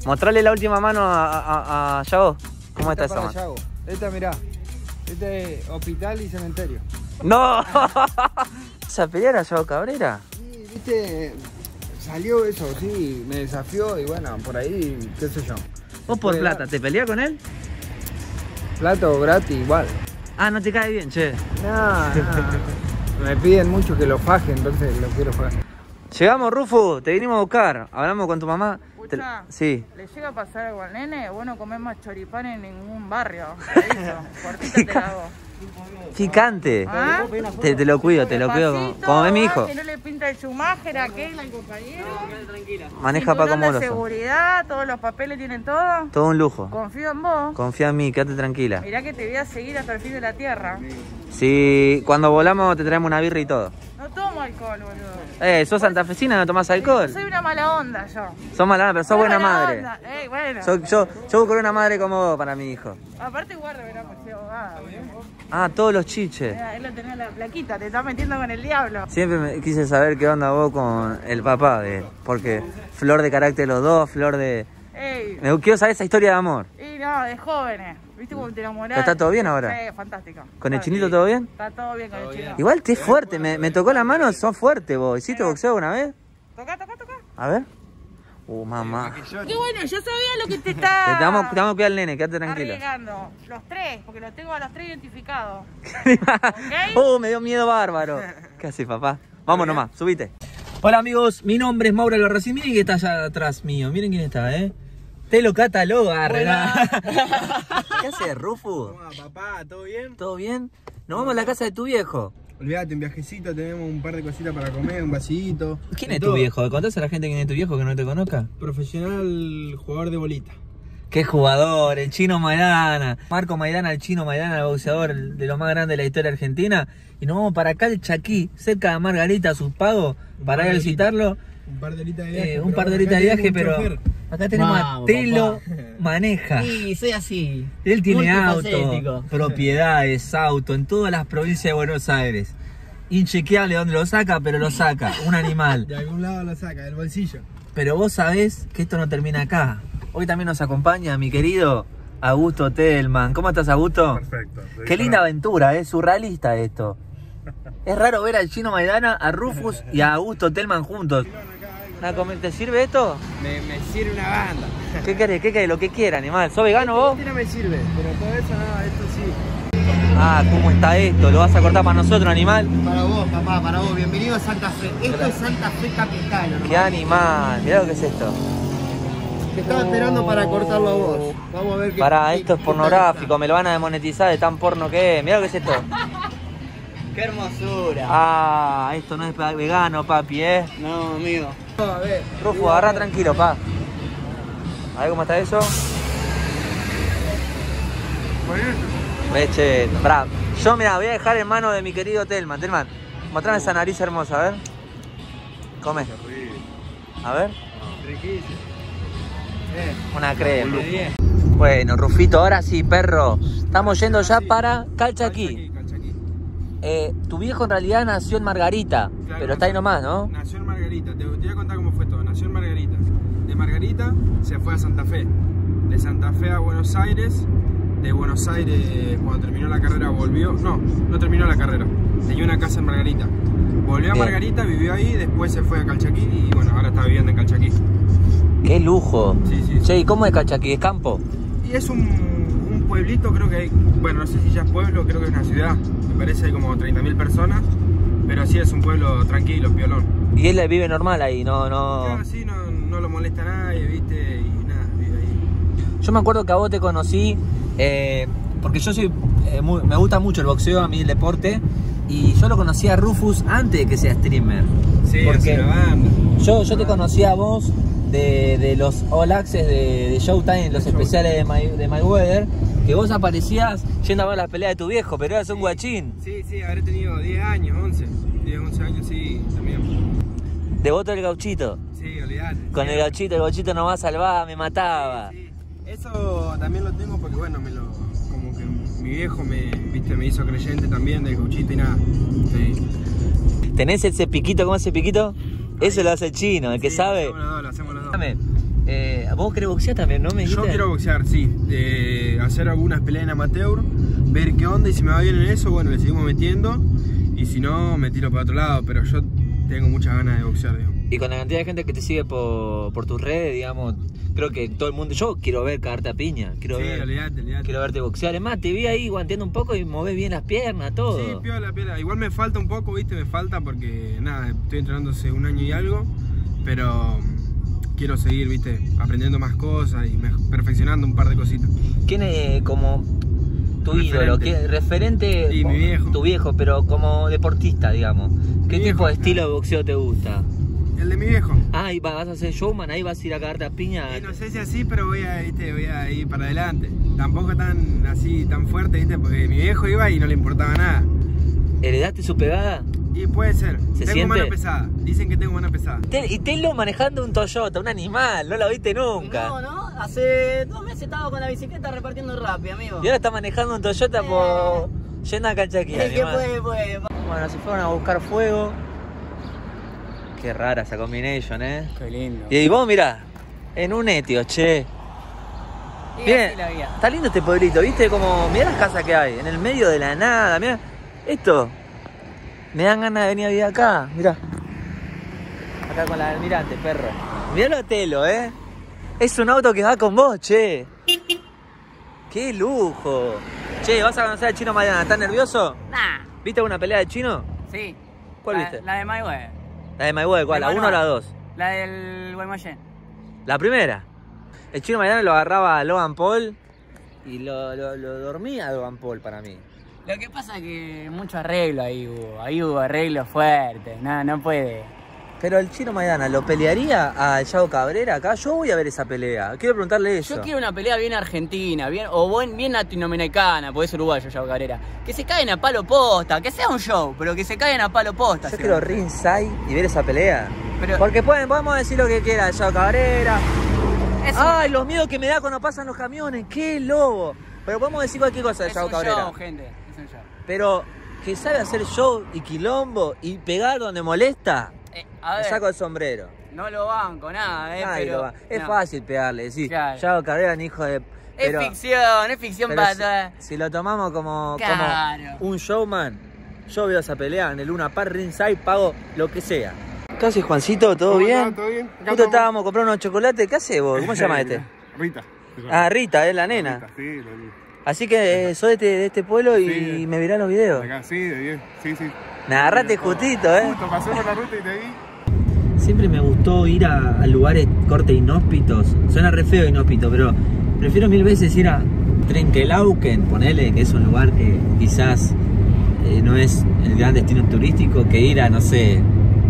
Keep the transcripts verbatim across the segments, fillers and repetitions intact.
Mostrale la última mano a, a, a Yago. ¿Cómo está, esta esa mano? Yago. Esta, mirá. Este es hospital y cementerio. ¡No! ¿Esa pelea era Yago Cabrera? Sí, viste, salió eso, sí, me desafió y bueno, por ahí, qué sé yo. ¿Vos por plata te peleás con él? Plata o gratis, igual. Ah, no te cae bien, che. No, no. Me piden mucho que lo faje, entonces lo quiero fajar. Llegamos, Rufo, te vinimos a buscar. Hablamos con tu mamá. Te... Sí. ¿Le llega a pasar algo al nene? Bueno, comemos choripán en ningún barrio. Cortita te la hago. Picante. ¿Ah? Te, te lo cuido, te lo cuido como, como es mi hijo. Que no le pinta el Schumacher a aquel, al compañero. Maneja para como los seguridad, todos los papeles tienen todo. Todo un lujo. Confío en vos. Confía en mí, quédate tranquila. Mirá que te voy a seguir hasta el fin de la tierra. Sí, cuando volamos te traemos una birra y todo. No tomo alcohol, boludo. Eh, ¿sos santafesina? ¿No tomás alcohol? Soy una mala onda yo. Sos mala onda, pero sos buena madre. Ey, bueno. So, yo, yo busco una madre como vos para mi hijo. Aparte guarda, verá, pues soy abogada. Ah, todos los chiches. Mira, él lo tenía la plaquita, te está metiendo con el diablo. Siempre me quise saber qué onda vos con el papá de... Porque flor de carácter los dos, flor de... Ey. Me quiero saber esa historia de amor. Y no, de jóvenes. ¿Viste cómo te enamorás? ¿Está todo bien ahora? Sí, fantástico. ¿Con el chinito todo bien? Está todo bien con el chino. Igual te es fuerte, me, me tocó la mano, sos fuerte vos. ¿Hiciste boxeo alguna vez? Toca, toca, toca. A ver. Uh, mamá. Qué bueno, yo sabía lo que te está... Te vamos, te vamos a cuidar al nene, quédate tranquila. Arriesgando. Los tres, porque los tengo a los tres identificados. ¿Okay? Uh, me dio miedo bárbaro. ¿Qué haces, papá? Vamos nomás, subite. Hola amigos, mi nombre es Mauro Albarracín. Miren quién está allá atrás mío, miren quién está, eh. Te lo cataloga, Renan. ¿Qué haces, Rufu? ¿Cómo va, papá? ¿Todo bien? ¿Todo bien? Nos vamos a la casa de tu viejo. Olvídate, un viajecito, tenemos un par de cositas para comer, un vasito. ¿Quién es tu viejo? ¿Contás a la gente quién es tu viejo que no te conozca? Profesional jugador de bolita. Qué jugador, el Chino Maidana. Marco Maidana, el Chino Maidana, el boxeador de lo más grande de la historia argentina. Y nos vamos para acá, el Chaquí, cerca de Margarita, sus pagos, para ir a visitarlo. Un par de horitas de viaje. Eh, un par de horitas de viaje, pero acá tenemos Vamos, a Telo papá. Maneja. Sí, soy así. Él tiene auto, Multifacético. propiedades, auto, en todas las provincias de Buenos Aires. Inchequeable dónde lo saca, pero lo saca, un animal. De algún lado lo saca, del bolsillo. Pero vos sabés que esto no termina acá. Hoy también nos acompaña mi querido Augusto Telman. ¿Cómo estás, Augusto? Perfecto. Qué linda aventura, es surrealista esto. Es raro ver al Chino Maidana, a Rufus y a Augusto Telman juntos. ¿Te sirve esto? Me, me sirve una banda. ¿Qué querés? ¿Qué querés? Lo que quiera, animal. ¿Sos vegano vos? Este no me sirve, pero todo eso no, esto sí. Ah, ¿cómo está esto? ¿Lo vas a cortar para nosotros, animal? Para vos, papá, para vos. Bienvenido a Santa Fe. Esto es Santa Fe Capital, ¿no? ¡Qué animal! Mirá lo que es esto. Te estaba esperando para cortarlo a vos. Vamos a ver qué... Pará, qué- esto es qué pornográfico, tal me lo van a demonetizar de tan porno que es. Mirá lo que es esto. está. ¡Qué hermosura! Ah, esto no es pa- vegano, papi, ¿eh? No, amigo. A ver. Rufo, agarra tranquilo, pa. A ver cómo está eso. Leche, bravo. Yo, mira, voy a dejar en manos de mi querido Telman. Telman, mostrame esa nariz hermosa, a ver. Come. A ver. Riquísimo. Una crema. Bueno, Rufito, ahora sí, perro. Estamos yendo ya para Calchaquí. Calchaquí. Eh, tu viejo en realidad nació en Margarita, Claro, pero está ahí nomás, ¿no? Nació en Margarita, te, te voy a contar cómo fue todo. Nació en Margarita. De Margarita se fue a Santa Fe. De Santa Fe a Buenos Aires. De Buenos Aires, cuando terminó la carrera, volvió. No, no terminó la carrera. Tenía una casa en Margarita. Volvió a Bien. Margarita, vivió ahí, después se fue a Calchaquí y bueno, ahora está viviendo en Calchaquí. ¡Qué lujo! Sí, sí. Che, ¿y cómo es Calchaquí? ¿Es campo? Y es un, un pueblito, creo que hay, bueno, no sé si ya es pueblo, creo que es una ciudad. Me parece hay como treinta mil personas, pero sí es un pueblo tranquilo, piolón. Y él vive normal ahí, no, no... Claro, sí, no, no lo molesta a nadie, viste, y nada, vive ahí. Yo me acuerdo que a vos te conocí, eh, porque yo soy, eh, muy- me gusta mucho el boxeo, a mí el deporte, y yo lo conocí a Rufus antes de que sea streamer. Sí, porque hace una banda. yo, yo te conocí a vos de, de los All Access de, de Showtime, los especiales de, My, de Mayweather, que vos aparecías yendo a ver las peleas de tu viejo, pero eras un guachín. Sí, sí, habré tenido diez años, once, diez, once años, sí, también. Devoto del gauchito. Sí, olvidate. Con sí. el gauchito, el gauchito no va a salvar, me mataba. Sí, sí. Eso también lo tengo porque bueno, me lo, como que mi viejo me, viste, me hizo creyente también del gauchito y nada. Sí. ¿Tenés ese piquito? ¿Cómo es ese piquito? Eso lo hace el chino, el que Sí, sabe. Lo hacemos los dos, lo hacemos los dos. Dame, Eh, ¿Vos querés boxear también, no? ¿Me dijiste? Yo quiero boxear, sí. De hacer algunas peleas en amateur, ver qué onda y si me va bien en eso, bueno, le seguimos metiendo. Y si no, me tiro para otro lado, pero yo tengo muchas ganas de boxear, digamos. Y con la cantidad de gente que te sigue por, por tus redes, digamos, creo que todo el mundo... Yo quiero ver cagarte a piña, quiero, Sí, ver, olvidate, olvidate. quiero verte boxear. Es más, te vi ahí guanteando un poco y movés bien las piernas, todo. Sí, piola, piola. Igual me falta un poco, viste, me falta porque, nada, estoy entrenando hace un año y algo, pero quiero seguir, viste, aprendiendo más cosas y me- perfeccionando un par de cositas. ¿Quién es como tu Referente. ídolo? ¿Qué, referente? Sí, mi viejo. Tu viejo, pero como deportista, digamos. ¿Qué Mi tipo viejo. de estilo de boxeo te gusta? El de mi viejo. Ah, ahí vas a ser showman, ahí vas a ir a cagarte a piña. Eh, no sé si así, pero voy a, viste, voy a ir para adelante. Tampoco tan así, tan fuerte, viste, porque mi viejo iba y no le importaba nada. ¿Heredaste su pegada? Y puede ser. ¿Se tengo siente? mano pesada. Dicen que tengo mano pesada. Te- y Telo manejando un Toyota, un animal, no lo viste nunca. No, no, hace dos meses estaba con la bicicleta repartiendo rápido, amigo. Y ahora está manejando un Toyota por... yendo a Calchaquí, Es que animal. puede, puede. Bueno, se fueron a buscar fuego. Qué rara esa combination, eh. Qué lindo. Y vos mirá, en un etio, che. Y Bien, así la vida. está lindo este pueblito, viste, como, mirá las casas que hay, en el medio de la nada, mirá, esto, me dan ganas de venir a vivir acá, mirá, acá con la almirante, perro, mirá lo Telo, eh, es un auto que va con vos, che, qué lujo, che, vas a conocer al Chino mañana, ¿estás nervioso? Nah, ¿Viste alguna pelea de Chino? sí. ¿Cuál la, viste? La de Mayweather. La de Mayweather, ¿cuál? De ¿La uno o Manuel. la dos? La del Guaymallén. La primera. El Chino mañana lo agarraba a Logan Paul y lo, lo, lo dormía a Logan Paul para mí. Lo que pasa es que mucho arreglo ahí hubo. Ahí hubo arreglo fuerte. No, no puede. Pero el Chino Maidana, ¿lo pelearía a Yago Cabrera acá? Yo voy a ver esa pelea. Quiero preguntarle eso. Yo quiero una pelea bien argentina, bien, o buen, bien latinoamericana, porque es uruguayo Yago Cabrera. Que se caen a palo posta, que sea un show, pero que se caen a palo posta. Yo ¿sí? quiero ringside y ver esa pelea. Pero- Porque pueden, podemos decir lo que quiera, Yago Cabrera. Es un- Ay, los miedos que me da cuando pasan los camiones, qué lobo. Pero podemos decir cualquier cosa de es Yago un Cabrera. show, gente. Es un show. Pero que sabe hacer show y quilombo y pegar donde molesta, Eh, a me ver, saco el sombrero. no lo banco, nada, eh, Nadie pero... lo va. Es no. fácil pegarle, sí. Claro. Yago Cabrera, un hijo de... Es pero- ficción, es ficción pero para... si, si lo tomamos como, Claro. como un showman, yo veo esa pelea en el Luna Park ringside, pago lo que sea. ¿Qué haces, Juancito? ¿Todo ¿Cómo bien? estás? ¿Todo bien? Acá Justo estamos. estábamos a comprar unos chocolates. ¿Qué haces vos? ¿Cómo se llama este? Rita. Ah, Rita, es la nena. Rita, sí, la- Así que eh, sos de este, de este pueblo y Sí. me mirás los videos. acá, sí, de bien. Sí, sí. Me agarraste justito, ¿eh? Justo pasé por la ruta y te vi. Siempre me gustó ir a, a lugares corte inhóspitos. Suena re feo inhóspito, pero prefiero mil veces ir a Trenquelauquen, ponele, que es un lugar que quizás eh, no es el gran destino turístico, que ir a, no sé,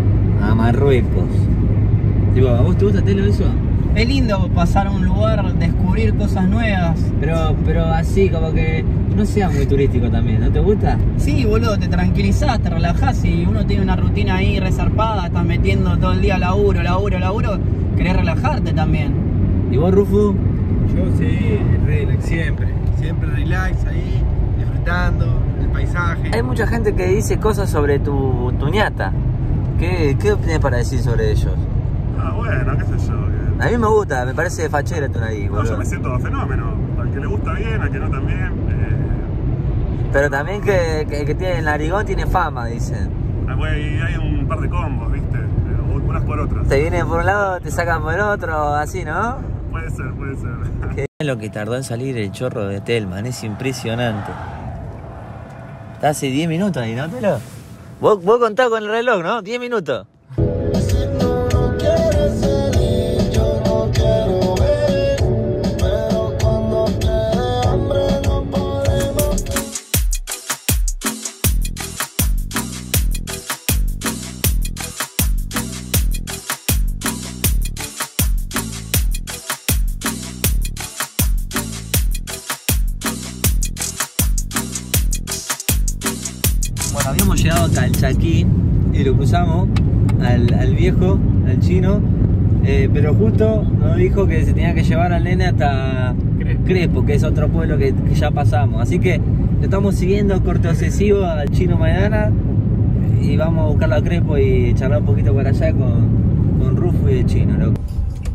a Marruecos. Tipo, ¿a vos te gusta, Telo, eso? Es lindo pasar a un lugar, descubrir cosas nuevas. Pero, pero así, como que no sea muy turístico también, ¿no te gusta? Sí, boludo, te tranquilizás, te relajás y uno tiene una rutina ahí resarpada, estás metiendo todo el día laburo, laburo, laburo, querés relajarte también. ¿Y vos, Rufu? Yo sí, relax, siempre. Siempre relax ahí, disfrutando el paisaje. Hay mucha gente que dice cosas sobre tu, tu ñata. ¿Qué, qué tienes para decir sobre ellos? Ah, bueno, qué sé yo. que- A mí me gusta, me parece fachera tu nariz, No, boludo. yo me siento fenómeno. Al que le gusta bien, al que no también. Eh, Pero también que, que, que tiene el narigón tiene fama, dicen. ah, güey, hay un par de combos, ¿viste? Eh, unas por otras. Te vienen por un lado, te sacan por otro, así, ¿no? Puede ser, puede ser. Qué bien lo que tardó en salir el chorro de Telman, es impresionante. Está hace diez minutos ahí, ¿no, Telo? Vos, vos contás con el reloj, ¿no? diez minutos. Bueno, habíamos llegado a Calchaquí y lo cruzamos al, al viejo, al chino, eh, pero justo nos dijo que se tenía que llevar al nene hasta Crespo, que es otro pueblo que, que ya pasamos. Así que le estamos siguiendo corte obsesivo al Chino Maidana y vamos a buscarlo a Crespo y charlar un poquito por allá con, con Rufo y el chino, loco.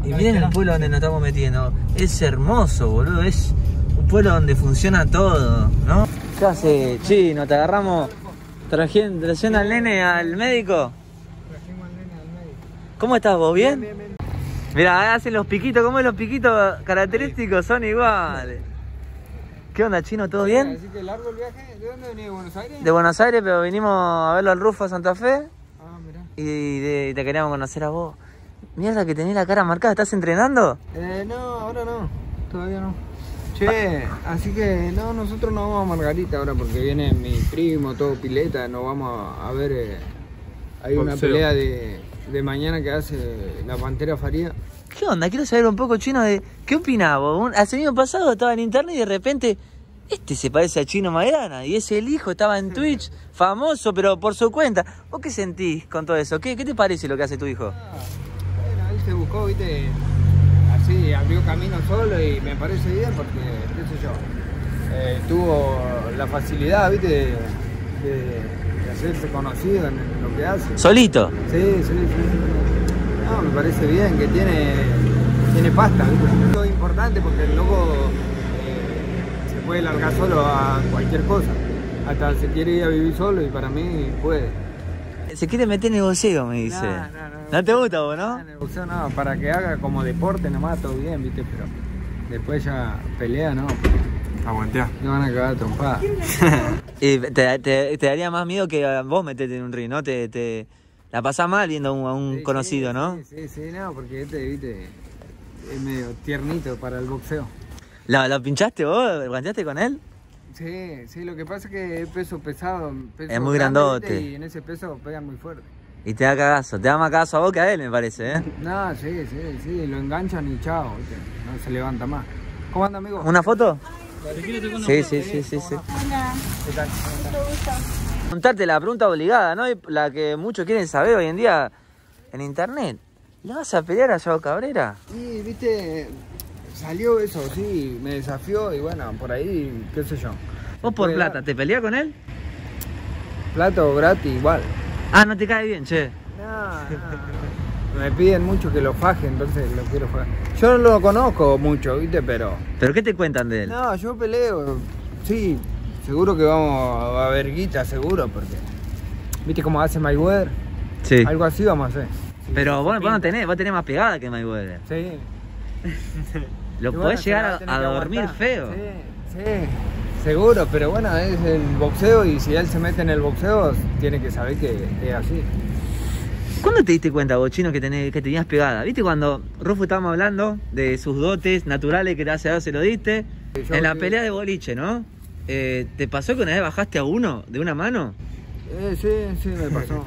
Y miren el pueblo donde nos estamos metiendo. Es hermoso, boludo. Es un pueblo donde funciona todo, ¿no? ¿Qué hace, Chino? ¿Te agarramos trayendo, trayendo al nene al médico? Trajimos al nene al médico. ¿Cómo estás vos? ¿Bien? Bien, bien, bien. Mirá, hacen los piquitos. ¿Cómo es los piquitos característicos? Son iguales. ¿Qué onda, Chino? ¿Todo bien? Así que largo el viaje. ¿De dónde venís? ¿De Buenos Aires? De Buenos Aires, pero vinimos a verlo al Rufo a Santa Fe. Ah, mirá. Y de- te queríamos conocer a vos. Mierda que tenés la cara marcada. ¿Estás entrenando? Eh, no, ahora no. Todavía no. Che, así que no, nosotros no vamos a Margarita ahora porque viene mi primo, todo pileta. Nos vamos a ver. Eh, hay una Boxeo. pelea de, de mañana que hace la Pantera Faría. ¿Qué onda? Quiero saber un poco, Chino, de qué opinás vos. Un- Hace año pasado estaba en internet y de repente este se parece a Chino Maidana y es el hijo, estaba en Twitch, famoso, pero por su cuenta. ¿Vos qué sentís con todo eso? ¿Qué, qué te parece lo que hace tu hijo? Ah, bueno, él se buscó, viste, así, abrió camino solo y me parece bien porque, qué sé yo, eh, tuvo la facilidad, viste, de, de- de hacerse conocido en lo que hace. ¿Solito? Sí, sí, sí. No, me parece bien que tiene, tiene pasta, ¿viste? Eso es importante porque el loco eh, se puede largar solo a cualquier cosa. Hasta se quiere ir a vivir solo y para mí puede. Se quiere meter en el boxeo, me dice. No, no, no. ¿No te gusta vos, no? En el boxeo no, para que haga como deporte nomás todo bien, ¿viste? Pero después ya pelea, ¿no? Aguantea. No van a cagar trompada. Y te, te- te daría más miedo que a vos meterte en un ring, ¿no? Te, te la pasás mal viendo a un, a un Sí, conocido, sí, ¿no? Sí, sí, sí, no, porque este, viste, es medio tiernito para el boxeo. ¿La, ¿La pinchaste vos? ¿Guanteaste con él? Sí, sí, lo que pasa es que es peso pesado. Peso Es muy grande, grandote. ¿viste? Y en ese peso pegan muy fuerte. Y te da cagazo. Te da más cagazo a vos que a él, me parece, ¿eh? No, sí, sí, sí, lo enganchan y chao, ¿viste? No se levanta más. ¿Cómo anda, amigo? ¿Una foto? Sí, sí, sí, sí, sí. ¿Qué tal? Contarte la pregunta obligada, ¿no? Y la que muchos quieren saber hoy en día en internet. ¿Le vas a pelear a Yao Cabrera? Y, viste, salió eso, sí, me desafió y bueno, por ahí, qué sé yo. ¿Vos por Puede plata dar. te peleás con él? Plata o gratis, igual. Ah, no te cae bien, che. No, no. Me piden mucho que lo faje, entonces lo quiero fajar. Yo no lo conozco mucho, viste, pero... ¿Pero qué te cuentan de él? No, yo peleo, sí, seguro que vamos a ver guita, seguro, porque... ¿Viste cómo hace Mayweather? Sí. Algo así vamos a hacer. Sí, Pero sí, vos, sí, vos no pinta. tenés, vos tenés más pegada que Mayweather. Sí. Lo Y bueno, podés se llegar la va a, tener a que dormir aguantar. feo. Sí, sí, seguro, pero bueno, es el boxeo y si él se mete en el boxeo, tiene que saber que es así. ¿Cuándo te diste cuenta, vos, Chino, que, tenés, que tenías pegada? ¿Viste cuando Rufo estábamos hablando de sus dotes naturales que gracias a Dios se lo diste? Sí, yo En la sí. pelea de boliche, ¿no? Eh, ¿Te pasó que una vez bajaste a uno de una mano? Eh, sí, sí, me pasó.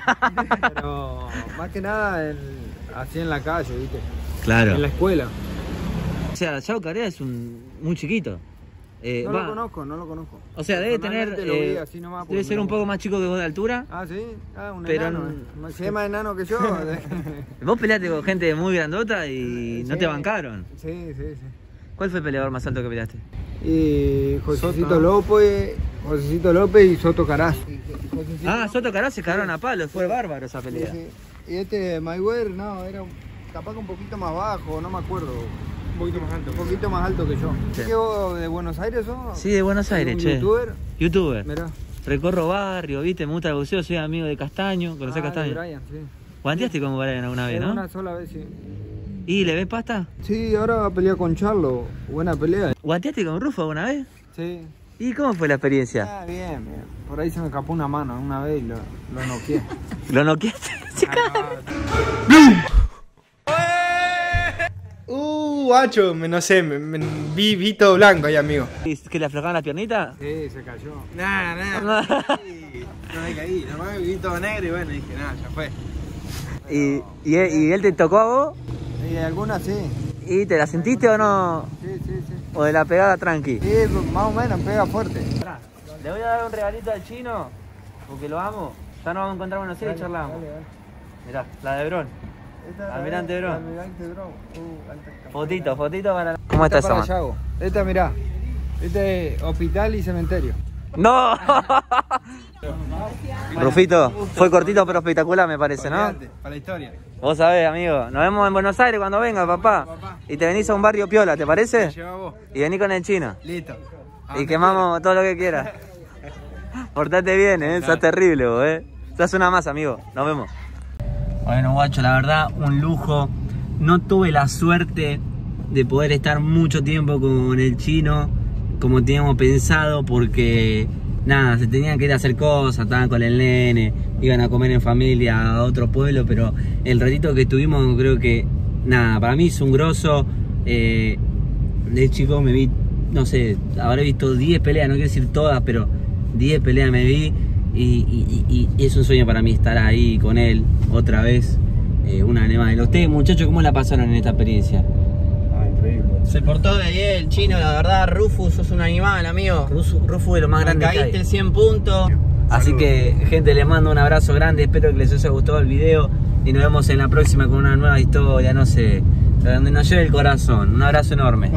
Pero más que nada en- así en la calle, ¿viste? Claro. En la escuela. O sea, Yao Cabrera es un muy chiquito. Eh, No va- lo conozco, no lo conozco. O sea, debe tener. Personalmente lo vi eh, así nomás porque debe ser me un lo- poco más chico que vos de altura. Ah, sí, ah, un Pero enano. en- eh. Si es más enano que yo. Vos peleaste con gente muy grandota y no Sí. te bancaron. Sí, sí, sí. ¿Cuál fue el peleador más alto que peleaste? Y Josecito Soto. López, Josecito López y Soto Caraz. Ah, Soto Caraz se cagaron a palo, fue bárbaro esa pelea. Sí, sí. Y este Mayweather, no, era un- capaz que un poquito más bajo, no me acuerdo. Un poquito más alto. Un poquito más alto que yo. Sí. ¿Qué vos de Buenos Aires sos? Sí, de Buenos Aires, ¿Un che. youtuber? Youtuber. Mirá. Recorro barrio, viste, me gusta el buceo, soy amigo de Castaño, ¿conocés Ah, de Castaño? Brian, sí. ¿Guanteaste con Brian alguna vez, Era no? Una sola vez, sí. ¿Y le ves pasta? Sí, ahora va a pelear con Charlo. Buena pelea. ¿Guanteaste con Rufo alguna vez? Sí. ¿Y cómo fue la experiencia? Ah, bien, bien. Por ahí se me escapó una mano una vez y lo, lo noqueé. ¿Lo noqueaste? Se caga. Uh, guacho, me- no sé, me, me- vi, vi todo blanco ahí, amigo. ¿Que le aflojaban las piernitas? Sí, se cayó. Nah, nah. No me caí, nomás vi todo negro y bueno, dije, nada, ya fue. ¿Y, y, él, y él te tocó a vos? Y algunas sí. ¿Y te la sentiste o no? Sí, sí, sí. ¿O de la pegada tranqui? Sí, más o menos, pega fuerte. Le voy a dar un regalito al Chino, porque lo amo. Ya nos vamos a encontrar en Buenos Aires y charlamos. Dale, dale. Mirá, la de Bron. Esta es la- Almirante Bron. Almirante Bron. Uh, alta capa. Fotito, fotito para... ¿Cómo Esta está para esa mano? Yago. Esta, mirá. Este es hospital y cementerio. ¡No! Rufito, fue cortito pero espectacular me parece, ¿no? Olvídate, para la historia. Vos sabés, amigo. Nos vemos en Buenos Aires cuando venga, papá. Y te venís a un barrio piola, ¿te parece? Lleva vos. Y venís con el chino. Listo. Y quemamos todo lo que quieras. Portate bien, eh. Sos terrible vos, eh. Sos una más, amigo. Nos vemos. Bueno, guacho, la verdad, un lujo. No tuve la suerte de poder estar mucho tiempo con el chino como teníamos pensado porque nada, se tenían que ir a hacer cosas, estaban con el nene, iban a comer en familia a otro pueblo, pero el ratito que tuvimos creo que nada, para mí es un grosso. Eh, de chico me vi, no sé, habré visto diez peleas, no quiero decir todas, pero diez peleas me vi y, y, y, y es un sueño para mí estar ahí con él otra vez. Eh, una animal. ¿Ustedes, muchachos, cómo la pasaron en esta experiencia? Ah, increíble. Se portó de bien el chino, la verdad. Rufus, sos un animal, amigo. Rufus, Rufus es lo más grande que hay. Caíste cien puntos. Así Saludos. que, gente, les mando un abrazo grande. Espero que les haya gustado el video. Y nos vemos en la próxima con una nueva historia, no sé, donde nos lleve el corazón. Un abrazo enorme.